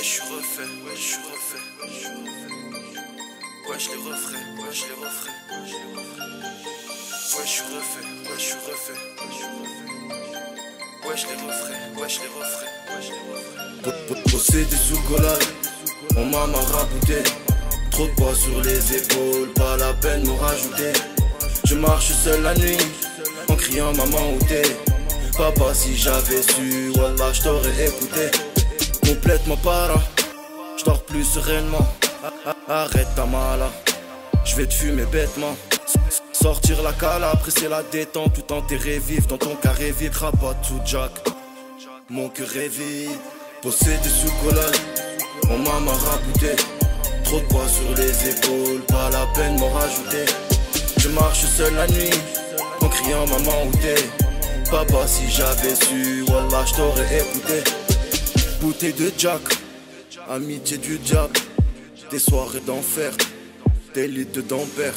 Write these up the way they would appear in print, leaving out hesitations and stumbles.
je suis refait, ouais, je suis refait, ouais, je suis refait. Ouais, je les referai, ouais, je les referai, ouais, je les referai. Ouais, je suis refait, ouais, je suis refait, ouais, je suis refait. Ouais, je les referai, ouais, je les referai, ouais, je les referai. Bosser des sous-collades, on m'a marabouté. Trop de poids sur les épaules, pas la peine de m'en rajouter. Je marche seul la nuit, en criant maman où t'es. Papa, si j'avais su, wallah, je t'aurais écouté. Complètement para, je dors plus sereinement. Arrête ta mala, je vais te fumer bêtement. Sortir la cala, après c'est la détente. Tout enterré vif dans ton carré vide. Rabat tout jack, mon cœur est vide. Possédé sous collage, on m'a marabouté. Trop de poids sur les épaules, pas la peine m'en rajouter. Je marche seul la nuit, en criant maman où t'es. Papa, si j'avais su, wallah, je t'aurais écouté. Bouteille de jack, amitié du diable. Des soirées d'enfer, des litres d'ampères.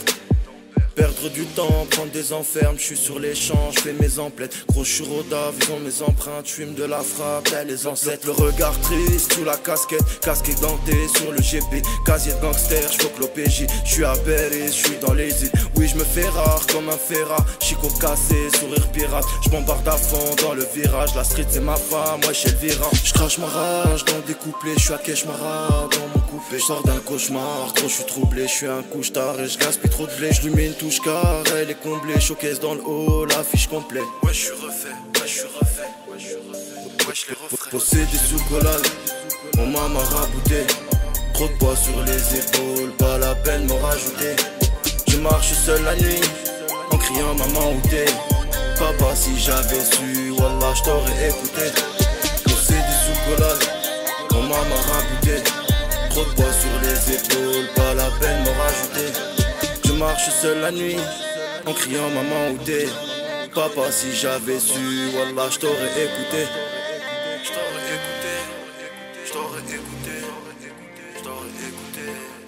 Perdre du temps, prendre des enfermes, je suis sur les champs, je fais mes emplettes. Gros je suis rodave, ils ont mes empreintes, je fume de la frappe, t'as les ancêtres. Le regard triste sous la casquette, casquette dentée sur le GP. Casier de gangster, je faut que l'OPJ. Je suis à Paris, je suis dans les îles. Oui, je me fais rare comme un ferrat. Chico cassé, sourire pirate. Je bombarde à fond dans le virage. La street c'est ma femme, moi chez le virage. Je crache ma rage dans des couplets, je suis à Keshmara dans mon coupé. Je sors d'un cauchemar, trop je suis troublé. Je suis un couche-tard et je gaspille trop de blé. Je lui mets une touche car elle est comblée. Showcase dans le haut, l'affiche complète. Ouais, je suis refait, ouais, je suis refait, ouais, je suis refait. Ouais, je les referai. Possédé sous collage, on m'a marabouté. Trop de poids sur les épaules, pas la peine m'en rajouter. Je marche seul la nuit, en criant maman où t'es. Papa, si j'avais su, wallah, je t'aurais écouté. Possédé sous collage, on m'a marabouté. Trop de poids sur les épaules, pas la peine m'en rajouter. Je marche seul la nuit, en criant maman où t'es. Papa, si j'avais su, wallah, je t'aurais écouté. Je t'aurais écouté, je t'aurais écouté, je t'aurais écouté.